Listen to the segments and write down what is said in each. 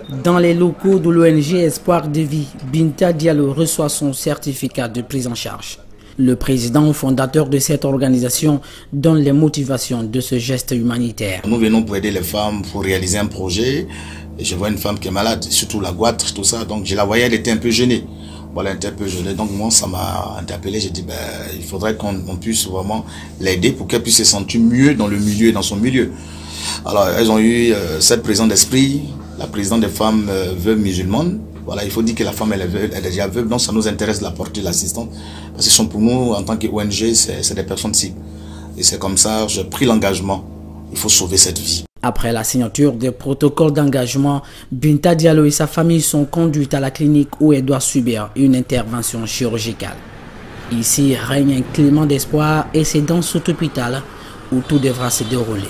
Dans les locaux de l'ONG Espoir de Vie, Binta Diallo reçoit son certificat de prise en charge. Le président fondateur de cette organisation donne les motivations de ce geste humanitaire. Nous venons pour aider les femmes, pour réaliser un projet. Et je vois une femme qui est malade, surtout la goitre, tout ça. Donc je la voyais, elle était un peu gênée. Voilà, elle était un peu gênée. Donc moi, ça m'a interpellé. J'ai dit, il faudrait qu'on puisse vraiment l'aider pour qu'elle puisse se sentir mieux dans le milieu, dans son milieu. Alors, elles ont eu cette présence d'esprit, la présidente des femmes veuves musulmanes. Voilà, il faut dire que la femme, elle est déjà veuve, donc ça nous intéresse de l'apporter l'assistance. Parce que pour nous, en tant qu'ONG, c'est des personnes cibles. Et c'est comme ça, j'ai pris l'engagement. Il faut sauver cette vie. Après la signature des protocoles d'engagement, Binta Diallo et sa famille sont conduites à la clinique où elle doit subir une intervention chirurgicale. Ici règne un climat d'espoir et c'est dans cet hôpital où tout devra se dérouler.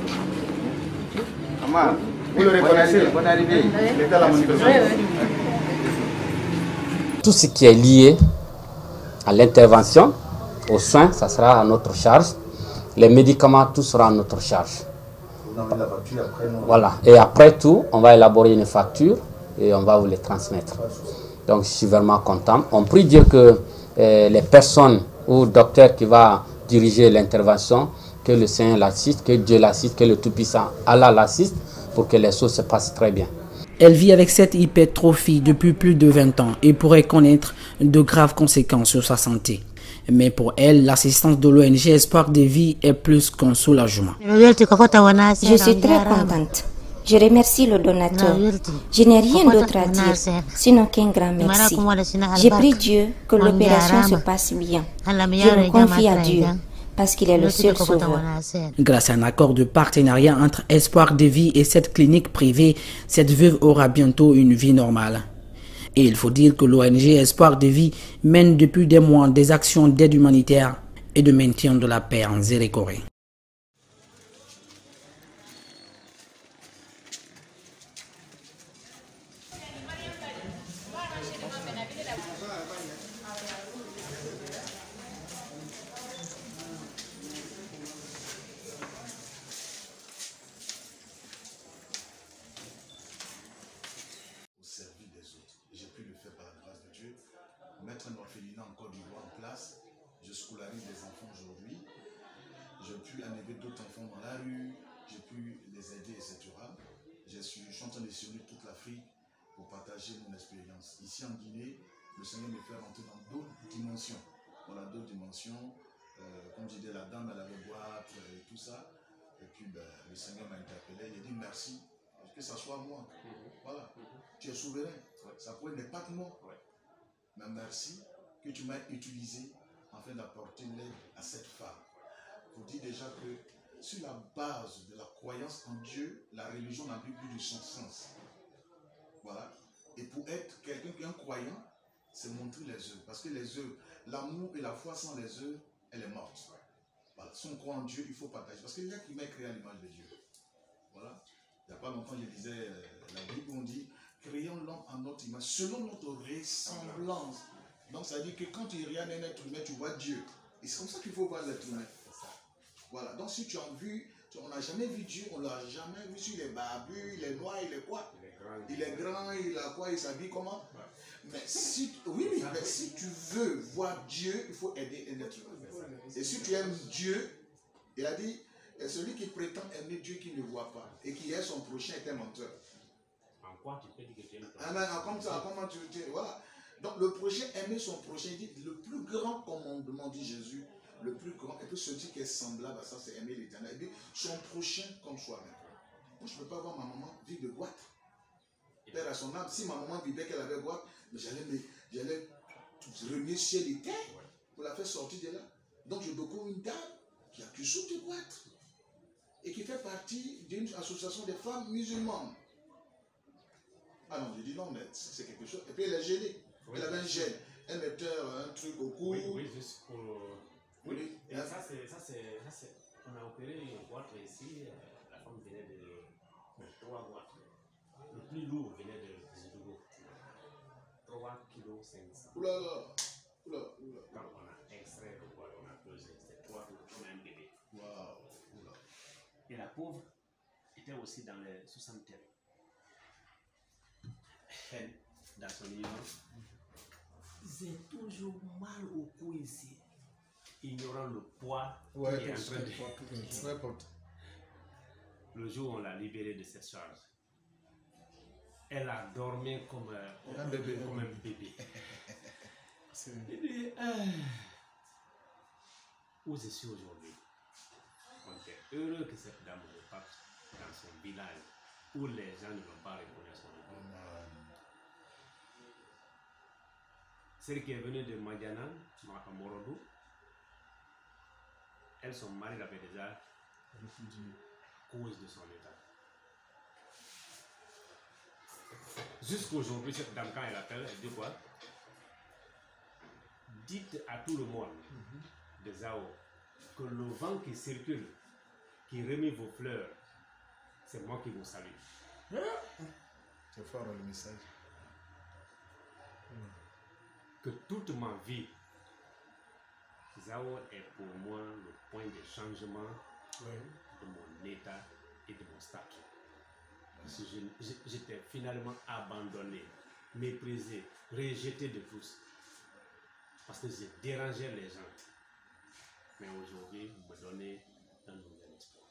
Maman, vous le reconnaissez? Bonne arrivée. C'était la manifestation. Tout ce qui est lié à l'intervention, aux soins, ça sera à notre charge. Les médicaments, tout sera à notre charge. Voilà. Et après tout, on va élaborer une facture et on va vous les transmettre. Donc je suis vraiment content. On prie Dieu que les personnes ou docteurs qui vont diriger l'intervention, que le Seigneur l'assiste, que Dieu l'assiste, que le Tout-Puissant Allah l'assiste pour que les choses se passent très bien. Elle vit avec cette hypertrophie depuis plus de 20 ans et pourrait connaître de graves conséquences sur sa santé. Mais pour elle, l'assistance de l'ONG Espoir de Vie est plus qu'un soulagement. Je suis très contente. Je remercie le donateur. Je n'ai rien d'autre à dire, sinon qu'un grand merci. J'ai prié Dieu que l'opération se passe bien. Je me confie à Dieu, parce qu'il est le seul sauveur. Grâce à un accord de partenariat entre Espoir de Vie et cette clinique privée, cette veuve aura bientôt une vie normale. Et il faut dire que l'ONG Espoir de Vie mène depuis des mois des actions d'aide humanitaire et de maintien de la paix en Zérékoré. J'ai pu le faire par la grâce de Dieu, mettre un orphelinat en Côte d'Ivoire en place. Je scolarise des enfants aujourd'hui. J'ai pu enlever d'autres enfants dans la rue, j'ai pu les aider, etc. Je suis en train de sillonner toute l'Afrique pour partager mon expérience. Ici en Guinée, le Seigneur me fait rentrer dans d'autres dimensions. Voilà, d'autres dimensions. Comme je disais, la dame, elle avait boîte et tout ça. Et puis, le Seigneur m'a interpellé. Il a dit merci, que ça soit moi. Voilà. Tu es souverain. Ça pourrait ne pas que moi. Mais merci que tu m'as utilisé afin d'apporter l'aide à cette femme. Pour dire déjà que sur la base de la croyance en Dieu, la religion n'a plus de son sens. Voilà. Et pour être quelqu'un qui est un croyant, c'est montrer les œuvres. Parce que les œuvres, l'amour et la foi sans les œuvres, elle est morte. Voilà. Si on croit en Dieu, il faut partager. Parce que l'être humain est créé à l'image de Dieu. Voilà. Il n'y a pas longtemps, je lisais la Bible, on dit créons l'homme en notre image, selon notre ressemblance. Donc ça veut dire que quand tu regardes un être humain, tu vois Dieu. Et c'est comme ça qu'il faut voir l'être humain. Voilà. Donc si tu as vu, on n'a jamais vu Dieu, on ne l'a jamais vu sur les barbus, il est noir, il est quoi? Il est grand, il a quoi? Il s'habille comment? Mais si, mais si tu veux voir Dieu, il faut aider un être humain. Et si tu aimes Dieu, il a dit, celui qui prétend aimer Dieu qui ne voit pas et qui est son prochain est un menteur. En quoi tu peux dire que tu aimes ton comme ça, comment tu voilà. Donc le prochain, aimer son prochain, dit le plus grand commandement, dit Jésus, le plus grand, et puis celui qui est semblable à ça, c'est aimer l'Éternel. Et puis son prochain comme soi-même. Moi, je ne peux pas voir ma maman vivre de boîte. Père à son âme, si ma maman vivait qu'elle avait boîte, j'allais remercier les terres pour la faire sortir de là. Donc je découvre une dame qui a que sous de boîte et qui fait partie d'une association de femmes musulmanes. Ah non, j'ai dit non, mais c'est quelque chose. Et puis elle est gênée. Elle avait un gène. Elle mettait un truc au cou. Oui, juste pour... Oui. Et ça, c'est... On a opéré une boîte ici. La femme venait de 3 boîtes. Le plus lourd venait de Zidougo. 3 kg 500. Oula. Quand on a extrait le boîte, on a pesé. C'était 3 kg comme un bébé. Waouh. Et la pauvre était aussi dans les 60 terres. traîne dans son ignorance. J'ai toujours mal au cou ici, ignorant le poids qui est en train de... Le jour où on l'a libérée de cette charge, elle a dormi comme un bébé. Où je suis aujourd'hui, on était heureux que cette dame reparte dans son village où les gens ne vont pas reconnaître son nom. Celle qui est venue de Madiana, à Morodou, elle, son mari l'avait déjà cause de son état. Jusqu'aujourd'hui, cette dame, quand elle appelle, elle dit quoi? Dites à tout le monde de Zao que le vent qui circule, qui remet vos fleurs, c'est moi qui vous salue. C'est fort le message. Que toute ma vie, Zao est pour moi le point de changement de mon état et de mon statut. J'étais finalement abandonné, méprisé, rejeté de tous. Parce que j'ai dérangé les gens. Mais aujourd'hui, vous me donnez un nouvel espoir.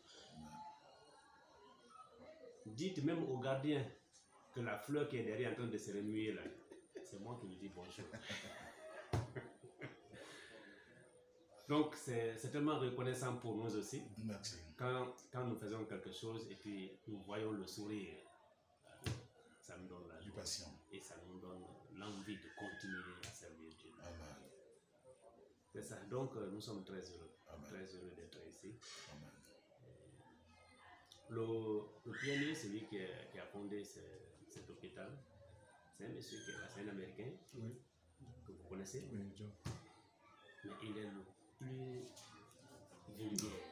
Dites même aux gardiens que la fleur qui est derrière en train de se remuer là, c'est moi qui lui dis bonjour. Donc c'est tellement reconnaissant pour nous aussi. Merci. Quand nous faisons quelque chose et puis nous voyons le sourire, ça nous donne la joie. Et ça nous donne l'envie de continuer à servir Dieu. Amen. C'est ça. Donc nous sommes très heureux. Amen. Très heureux d'être ici. Amen. Le pionnier, celui qui a fondé cet hôpital, c'est un monsieur qui est là, c'est un Américain, que vous connaissez. Oui, Joe. Mais il est le plus vulgaire.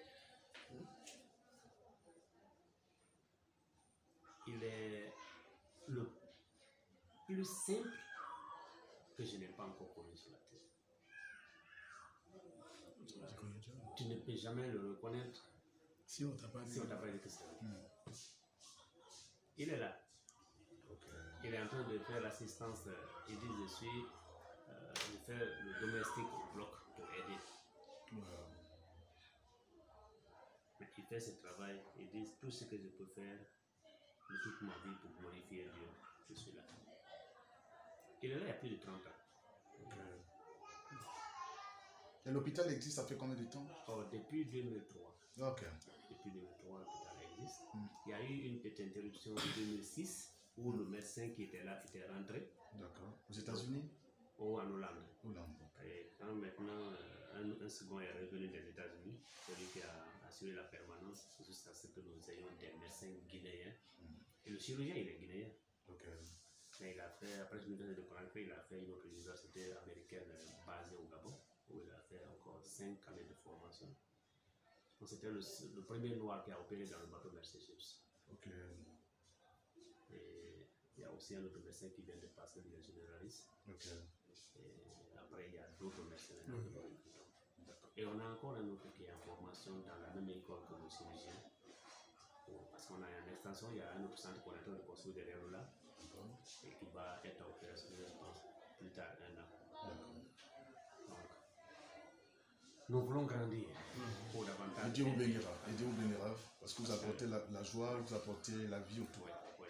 Il est le plus simple que je n'ai pas encore connu sur la terre. Tu ne peux jamais le reconnaître si on t'a pas dit que c'est lui. Il est là. Il est en train de faire l'assistance. Il dit je fais le domestique au bloc pour aider. Mais il fait ce travail. Il dit tout ce que je peux faire de toute ma vie pour glorifier Dieu, je suis là. Il est là il y a plus de 30 ans. Et l'hôpital existe, ça fait combien de temps? Depuis 2003. Ok. Depuis 2003, l'hôpital existe. Il y a eu une petite interruption en 2006 où le médecin qui était là était rentré. D'accord. Aux États-Unis? Ou en Hollande. Hollande. Et quand maintenant un second est revenu des États-Unis, celui qui a assuré la permanence jusqu'à ce que nous ayons des médecins guinéens. Et le chirurgien, il est guinéen. Ok. Mais il a fait, après l'université de Conakry, il a fait une autre université américaine basée au Gabon, où il a fait encore 5 années de formation. Donc c'était le premier noir qui a opéré dans le bateau Mercy Ships. Ok. Et il y a aussi un autre médecin qui vient de passer, il est généraliste. Ok. Et après, il y a d'autres médecins. Et on a encore un autre qui est en formation dans la même école que le chirurgien. Parce qu'on a une extension, il y a un autre centre qu'on est en train de construire derrière nous là. Et qui va être opérationnel, je pense, plus tard, 1 an. Donc, nous voulons grandir pour davantage. Et Dieu vous bénira. Et Dieu vous bénira. Parce que vous apportez la joie, vous apportez la vie autour. Oui.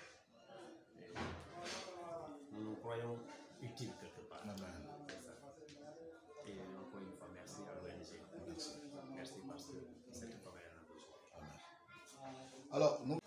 Nous nous croyons utiles quelque part. Amen. C'est ça. Et encore une fois, merci à l'ONG. Merci parce que cette travail a besoin. Amen. Alors, nous...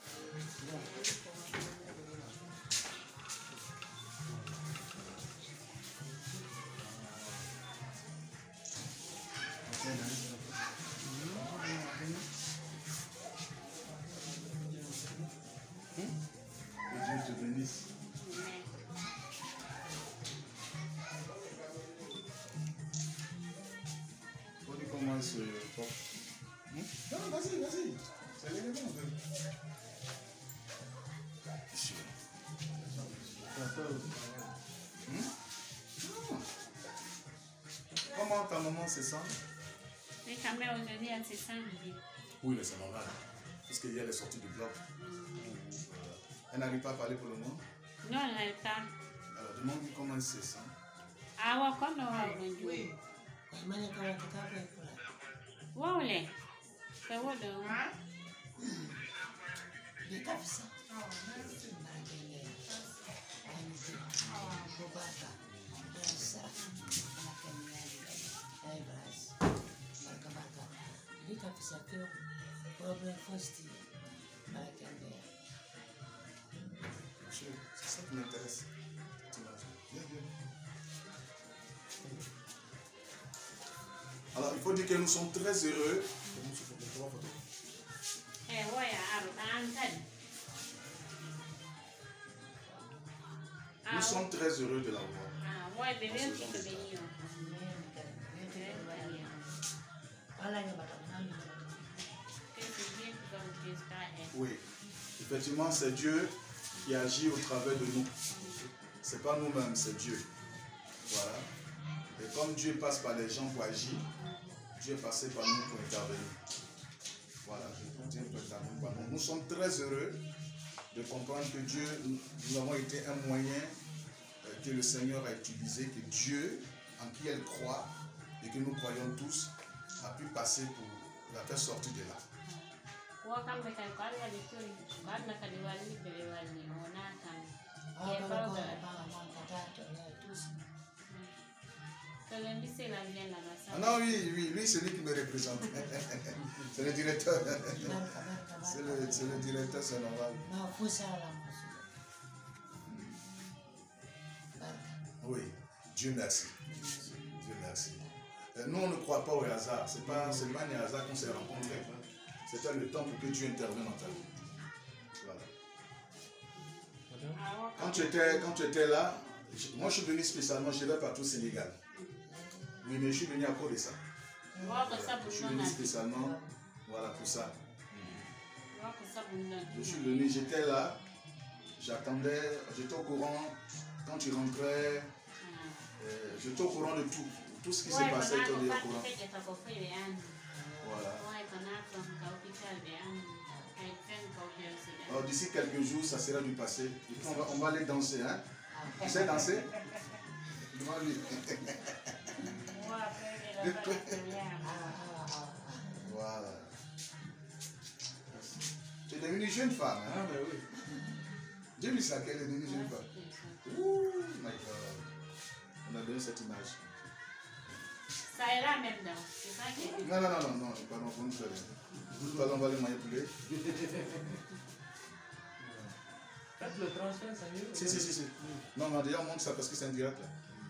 Que Dieu te bénisse. On commence fort. Non, vas-y. C'est l'élément. Comment ta maman se sent? Oui, ta mère aujourd'hui, elle se sent bien. Oui, mais c'est normal. Parce qu'il y a les sorties du bloc. Elle n'arrive pas à parler pour le moment? Non, elle n'arrive pas. Demande-lui comment il se sent. Ah, ouais, quand on va au Oui. ouais, c'est où le C'est ça qui m'intéresse. Bien, bien. Alors, il faut dire que nous sommes très heureux. Nous sommes très heureux de la voir. Ah, ouais, bébé, tu peux venir. Oui, effectivement, c'est Dieu qui agit au travers de nous. C'est pas nous-mêmes, c'est Dieu. Voilà. Et comme Dieu passe par les gens pour agir, Dieu est passé par nous pour intervenir. Voilà, Dieu peut intervenir par nous. Nous sommes très heureux de comprendre que Dieu, nous avons été un moyen que le Seigneur a utilisé, que Dieu, en qui elle croit, et que nous croyons tous, a pu passer pour la faire sortir de là. Ah non, oui, lui c'est lui qui me représente. C'est le directeur. C'est le directeur, c'est normal. Oui, Dieu merci. Dieu merci. Nous, on ne croit pas au hasard. C'est pas un hasard qu'on s'est rencontrés. C'était le temps pour que Dieu intervienne dans ta vie. Voilà. Quand tu étais là, moi je suis venu spécialement, je vais partout au Sénégal. Oui, mais je suis venu à cause de ça. Voilà. Je suis venu spécialement, voilà, pour ça. Je suis venu, j'étais là, j'attendais, j'étais au courant, quand tu rentrais, j'étais au courant de tout. Tout ce qui s'est passé, j'étais au courant. Voilà. Alors d'ici quelques jours, ça sera du passé. Et puis on va aller danser, hein? Tu sais danser? Demande-lui. Voilà. Tu es devenue jeune femme, hein? Ah, ben oui. J'ai vu ça, qu'elle est devenue jeune femme. Ouh, my God. On a donné cette image. Ça ira maintenant, c'est ça qui est. Non, pardon, pour nous faire. Nous allons voir les manipuler. Faites le transfert, ça y est. Si. Non, déjà on montre ça parce que c'est un direct là.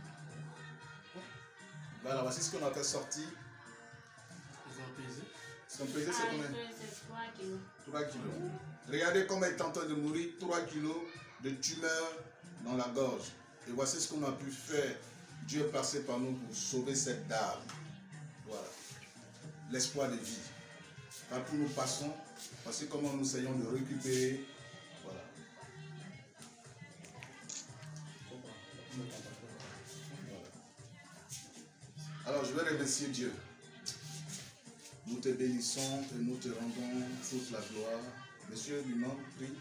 Voilà, voici ce qu'on a fait sortir. Ils ont pesé. Ils ont pesé, c'est combien? C'est 3 kilos. 3 kilos. Regardez comment elle est en train de mourir, 3 kilos de tumeur dans la gorge. Et voici ce qu'on a pu faire. Dieu est passé par nous pour sauver cette dame. Voilà. L'espoir de vie. Partout nous passons, voici comment nous essayons de récupérer. Voilà. Alors je vais remercier Dieu. Nous te bénissons et nous te rendons toute la gloire. Monsieur lui-même, prie.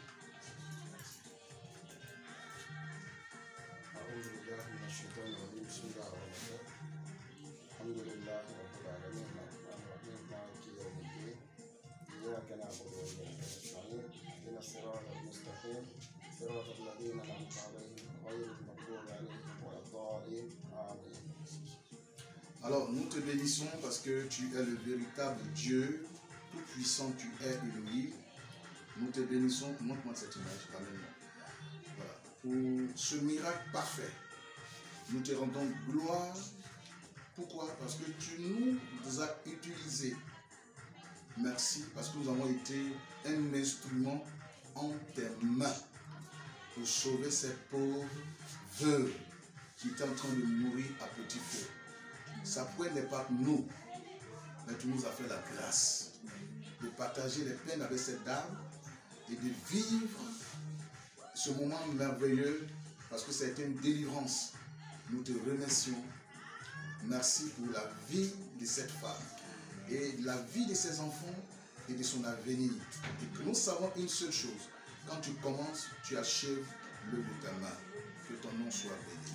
Alors nous te bénissons parce que tu es le véritable Dieu, tout puissant tu es Elohim. Nous te bénissons, montre-moi cette image, ramène-moi. Voilà. Pour ce miracle parfait, nous te rendons gloire. Pourquoi? Parce que tu nous as utilisés. Merci, parce que nous avons été un instrument en tes mains pour sauver cette pauvre veuve qui est en train de mourir à petit feu. Sa poêle n'est pas nous, mais tu nous as fait la grâce de partager les peines avec cette dame et de vivre ce moment merveilleux parce que c'était une délivrance. Nous te remercions. Merci pour la vie de cette femme et la vie de ses enfants et de son avenir. Et que nous savons une seule chose. Quand tu commences, tu achèves le bout de ta main. Que ton nom soit béni.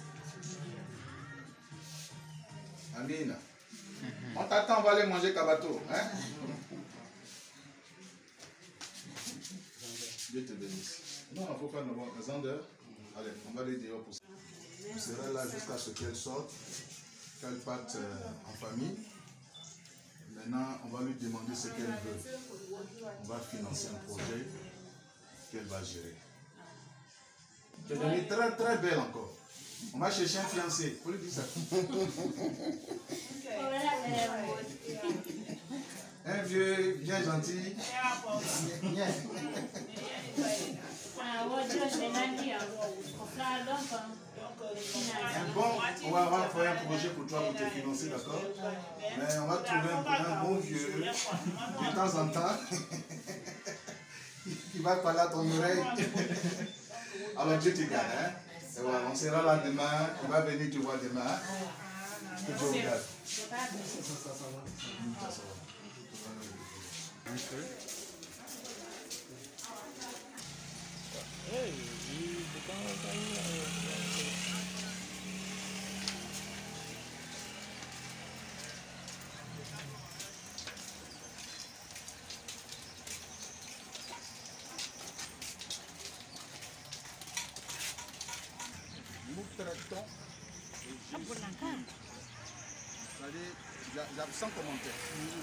Amen. On t'attend, on va aller manger Kabato. Hein? Dieu te bénisse. Non, il ne faut pas nous avoir besoin d'heure. Allez, on va aller dehors pour ça. On sera là jusqu'à ce qu'elle sorte, qu'elle parte en famille. Maintenant, on va lui demander ce qu'elle veut. On va financer un projet qu'elle va gérer. Tu es très très belle encore. On va chercher un fiancé. Faut lui dire ça. Un vieux bien gentil. Un bon, on va faire un projet pour toi pour te financer, d'accord? Mais on va trouver un bon vieux de temps en temps qui va parler à ton oreille. Alors Dieu te garde, hein? Et voilà, on sera là demain, on va venir te voir demain. Que Dieu vous garde. Nous traitons sans commentaire.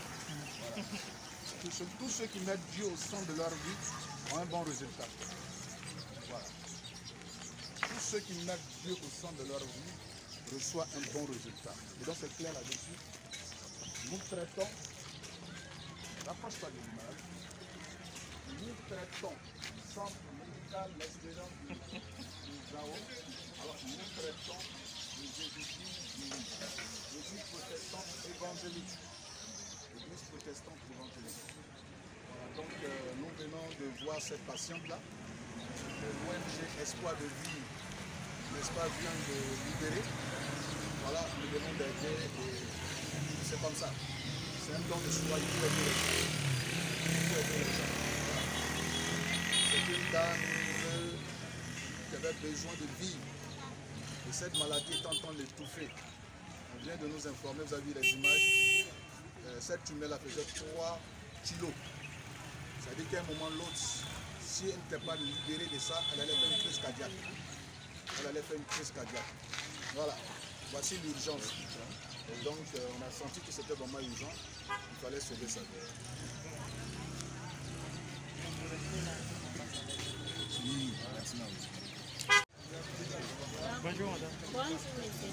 Tous ceux qui mettent Dieu au centre de leur vie ont un bon résultat. Voilà. Tous ceux qui mettent Dieu au centre de leur vie reçoivent un bon résultat. Et donc c'est clair là-dessus. Nous traitons, rapproche-toi de l'image, nous traitons centre médical l'espérance du Zao. Alors nous traitons les églises protestantes évangéliques. L'église protestante évangélique. Voilà, donc nous venons de voir cette patiente-là. L'ONG Espoir de vie, n'est-ce pas, vient de libérer. Voilà, nous venons d'aider et c'est comme ça. C'est un don de soi, il faut aider les gens. Il faut aider les gens. Voilà. C'est une dame qui avait besoin de vivre. Et cette maladie est en train de l'étouffer. On vient de nous informer, vous avez vu les images. Cette tumeur-là faisait 3 kilos. C'est-à-dire qu'à un moment ou l'autre, si elle n'était pas libérée de ça, elle allait faire une crise cardiaque. Elle allait faire une crise cardiaque. Voilà, voici l'urgence. Et donc, on a senti que c'était vraiment urgent. Il fallait sauver sa vie. Merci, madame. Bonjour madame. Bonjour monsieur.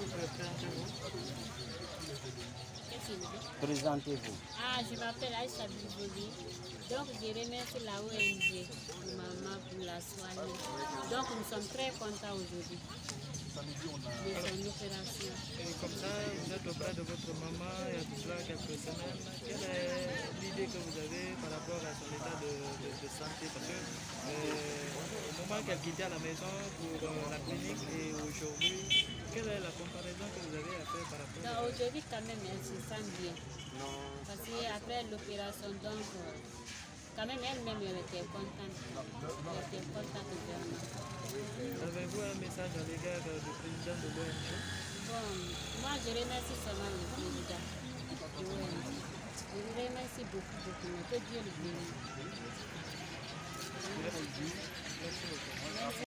Présentez-vous. Ah, je m'appelle Aïcha Bibouli. Donc je remercie la ONG pour maman pour la soigner. Donc nous sommes très contents aujourd'hui de son opération. Et comme ça, vous êtes auprès de votre maman il y a tout cela quelques semaines. Quelle est l'idée que vous avez par rapport à son état de santé? Parce que au moment qu'elle quittait à la maison pour la clinique et aujourd'hui, quelle est la comparaison que vous avez à faire par rapport à... Aujourd'hui quand même elle se sent bien. Parce qu'après l'opération, donc quand même elle-même elle était contente. Elle était contente vraiment. Avez-vous un message à l'égard du président de l'ONG? Bon, moi je remercie seulement le président de l'ONG. Je vous remercie beaucoup, beaucoup. Que Dieu le bénisse. Merci beaucoup.